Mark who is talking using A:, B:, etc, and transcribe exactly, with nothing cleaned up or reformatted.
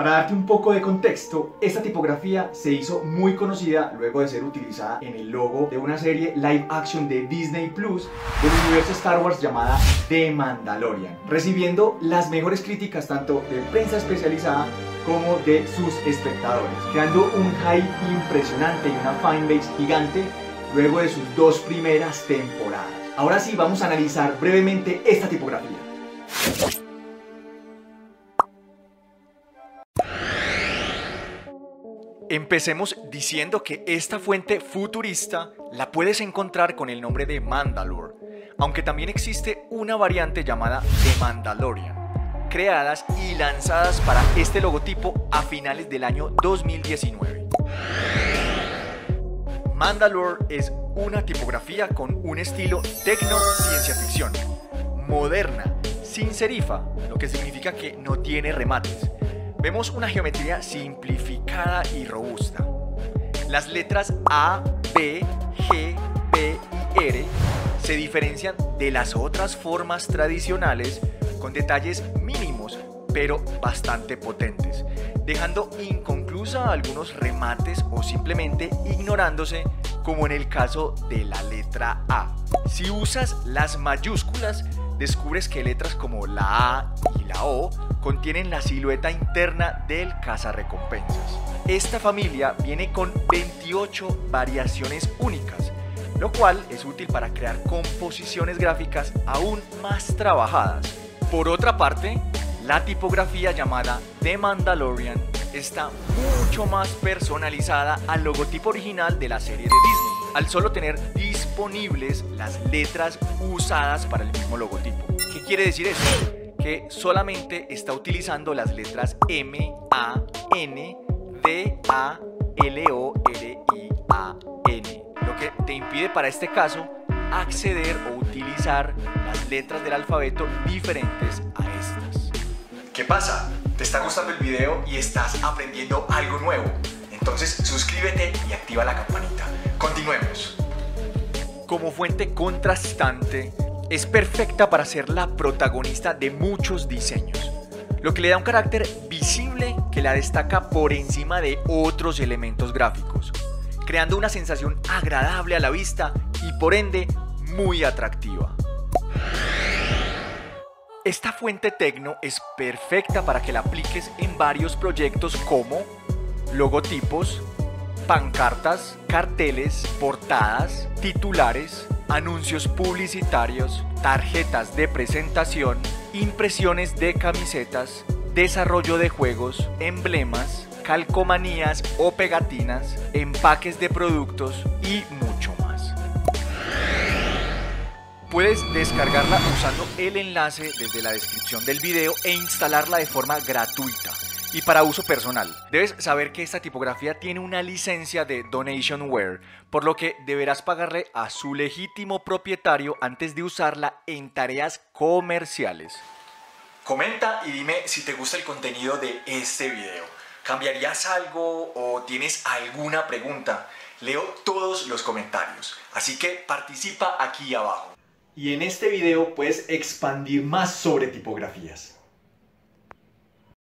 A: Para darte un poco de contexto, esta tipografía se hizo muy conocida luego de ser utilizada en el logo de una serie live action de Disney Plus del universo Star Wars llamada The Mandalorian, recibiendo las mejores críticas tanto de prensa especializada como de sus espectadores, creando un hype impresionante y una fanbase gigante luego de sus dos primeras temporadas. Ahora sí, vamos a analizar brevemente esta tipografía. Empecemos diciendo que esta fuente futurista la puedes encontrar con el nombre de Mandalore, aunque también existe una variante llamada The Mandalorian, creadas y lanzadas para este logotipo a finales del año dos mil diecinueve. Mandalore es una tipografía con un estilo tecno ciencia ficción, moderna, sin serifa, lo que significa que no tiene remates. Vemos una geometría simplificada y robusta. Las letras A, B, G, P y R se diferencian de las otras formas tradicionales con detalles mínimos pero bastante potentes, dejando inconclusa algunos remates o simplemente ignorándose, como en el caso de la letra A. Si usas las mayúsculas, descubres que letras como la A y la O contienen la silueta interna del cazarrecompensas. Esta familia viene con veintiocho variaciones únicas, lo cual es útil para crear composiciones gráficas aún más trabajadas. Por otra parte, la tipografía llamada The Mandalorian está mucho más personalizada al logotipo original de la serie de Disney, al solo tener disponibles las letras usadas para el mismo logotipo. ¿Qué quiere decir eso? Que solamente está utilizando las letras M, A, N, D, A, L, O, R, I, A, N, lo que te impide para este caso acceder o utilizar las letras del alfabeto diferentes a estas. ¿Qué pasa? ¿Te está gustando el video y estás aprendiendo algo nuevo? Entonces suscríbete y activa la campanita. Continuemos. Como fuente contrastante, es perfecta para ser la protagonista de muchos diseños, lo que le da un carácter visible que la destaca por encima de otros elementos gráficos, creando una sensación agradable a la vista y por ende muy atractiva. Esta fuente tecno es perfecta para que la apliques en varios proyectos como logotipos, pancartas, carteles, portadas, titulares, anuncios publicitarios, tarjetas de presentación, impresiones de camisetas, desarrollo de juegos, emblemas, calcomanías o pegatinas, empaques de productos y mucho más. Puedes descargarla usando el enlace desde la descripción del video e instalarla de forma gratuita y para uso personal. Debes saber que esta tipografía tiene una licencia de Donationware, por lo que deberás pagarle a su legítimo propietario antes de usarla en tareas comerciales. Comenta y dime si te gusta el contenido de este video. ¿Cambiarías algo o tienes alguna pregunta? Leo todos los comentarios, así que participa aquí abajo. Y en este video puedes expandir más sobre tipografías.